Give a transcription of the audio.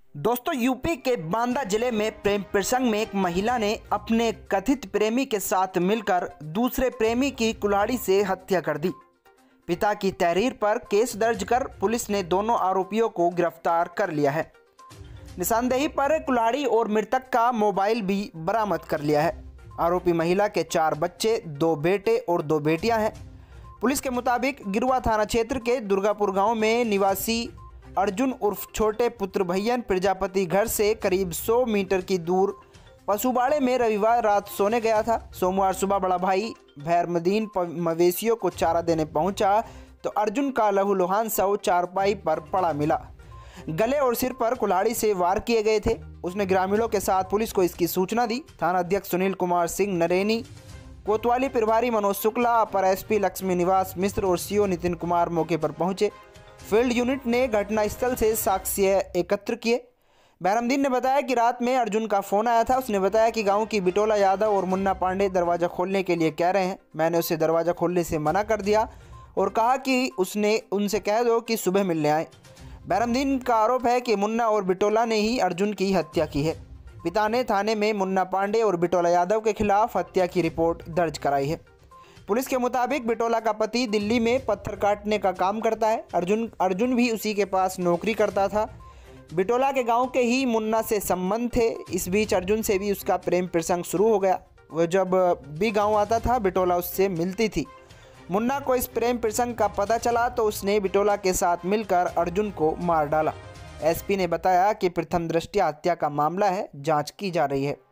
दोस्तों, यूपी के बांदा जिले में प्रेम प्रसंग में एक महिला ने अपने कथित प्रेमी के साथ मिलकर दूसरे प्रेमी की कुल्हाड़ी से हत्या कर दी। पिता की तहरीर पर केस दर्ज कर पुलिस ने दोनों आरोपियों को गिरफ्तार कर लिया है। निशानदेही पर कुल्हाड़ी और मृतक का मोबाइल भी बरामद कर लिया है। आरोपी महिला के 4 बच्चे, 2 बेटे और 2 बेटियां हैं। पुलिस के मुताबिक गिरुआ थाना क्षेत्र के दुर्गापुर गांव में निवासी अर्जुन उर्फ छोटे पुत्र भैयन प्रजापति घर से करीब 100 मीटर की दूर पशुबाड़े में रविवार रात सोने गया था। सोमवार सुबह बड़ा भाई भैरमदीन मवेशियों को चारा देने पहुंचा तो अर्जुन का लहूलुहान शव चारपाई पर पड़ा मिला। गले और सिर पर कुल्हाड़ी से वार किए गए थे। उसने ग्रामीणों के साथ पुलिस को इसकी सूचना दी। थाना अध्यक्ष सुनील कुमार सिंह नरेनी, कोतवाली प्रभारी मनोज शुक्ला, अपर एसपी लक्ष्मी निवास मिश्र और सीओ नितिन कुमार मौके पर पहुंचे। फील्ड यूनिट ने घटनास्थल से साक्ष्य एकत्र किए। बैरमदीन ने बताया कि रात में अर्जुन का फोन आया था। उसने बताया कि गांव की बिटोला यादव और मुन्ना पांडे दरवाज़ा खोलने के लिए कह रहे हैं। मैंने उसे दरवाज़ा खोलने से मना कर दिया और कहा कि उसने उनसे कह दो कि सुबह मिलने आए। बैरमदीन का आरोप है कि मुन्ना और बिटोला ने ही अर्जुन की हत्या की है। पिता ने थाने में मुन्ना पांडे और बिटोला यादव के खिलाफ हत्या की रिपोर्ट दर्ज कराई है। पुलिस के मुताबिक बिटोला का पति दिल्ली में पत्थर काटने का काम करता है। अर्जुन भी उसी के पास नौकरी करता था। बिटोला के गांव के ही मुन्ना से संबंध थे। इस बीच अर्जुन से भी उसका प्रेम प्रसंग शुरू हो गया। वह जब भी गांव आता था बिटोला उससे मिलती थी। मुन्ना को इस प्रेम प्रसंग का पता चला तो उसने बिटोला के साथ मिलकर अर्जुन को मार डाला। एसपी ने बताया कि प्रथम दृष्टया हत्या का मामला है, जांच की जा रही है।